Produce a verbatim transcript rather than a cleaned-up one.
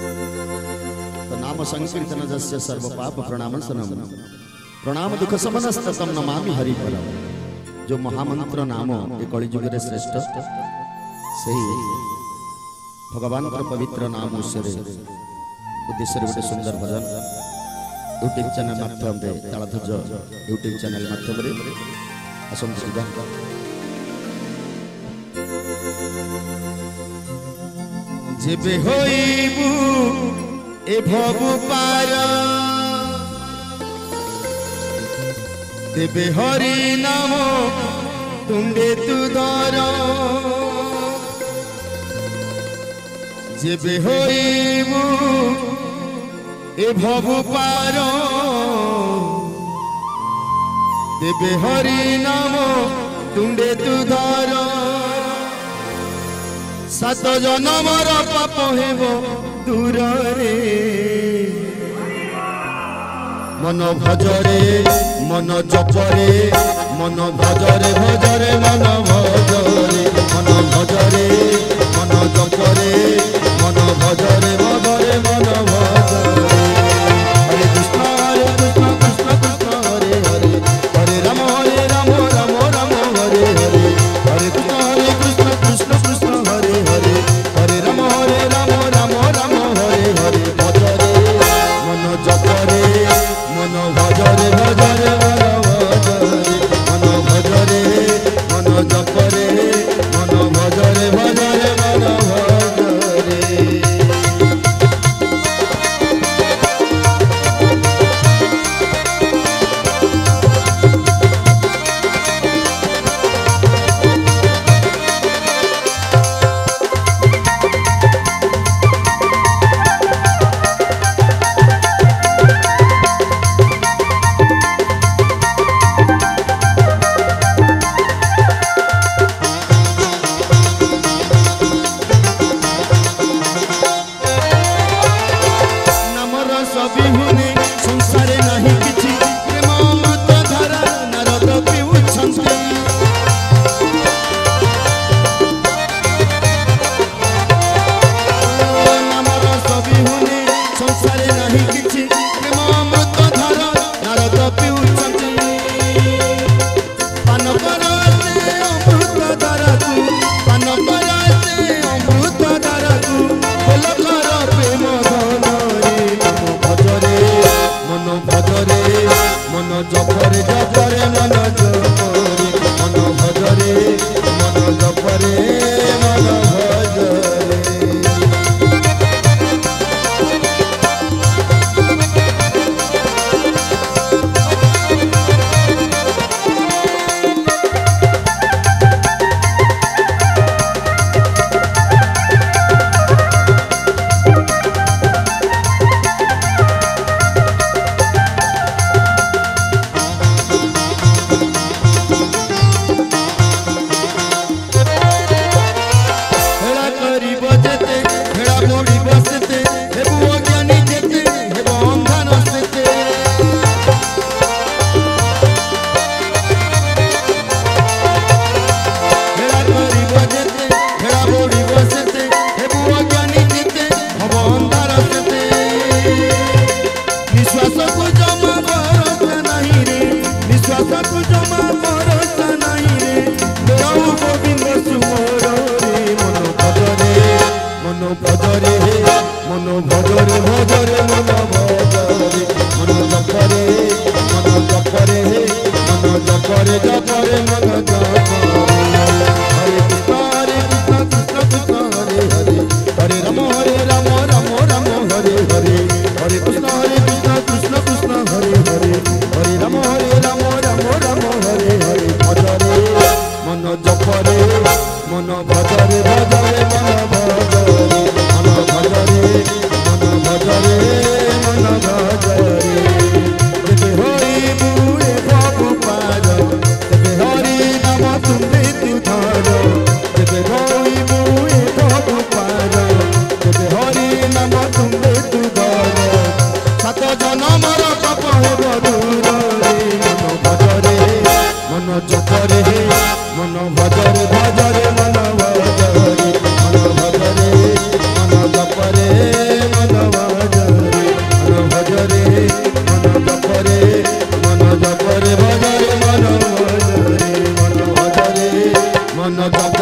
तो नाम संकीर्तन जस्य सर्व पाप प्रणाम सनम प्रणाम दुख समनस्तम नमामि हरि परम। जो महामंत्र नाम ए कलिजुग रे श्रेष्ठ सही भगवान का पवित्र नाम उद्देश्य गोटे सुंदर भजन यूट्यूब चैनल माध्यम तालध्वज यूट्यूब चैनल माध्यम आसंता जेबे होइबू ए भवु पार देबे हरि नाम तुंडे तू दर जेबे होइबू ए भवु पार देबे हरि नाम तुंडे तू दर सात जनमर पाप हेबो दूर रे मन भजरे मन जपरे मन भजरे भजरे मन भजरे मन भजरे मन जपरे मन भजरे भजरे मन भजरे हरे कृष्ण हरे कृष्ण कृष्ण कृष्ण हरे हरे हरे राम हरे राम राम राम हरे हरे हरे कृष्ण हरे कृष्ण कृष्ण कृष्ण हरे हरे हरे राम हरे राम राम राम हरे हरे भजरे मन जपरे मन भजरे भजरे मन भजरे मन भजरे मन जपरे मन भजरे भजरे मन भजरे। मन भजरे भजरे मन भजरे मन भजरे मन जपरे मन मन जप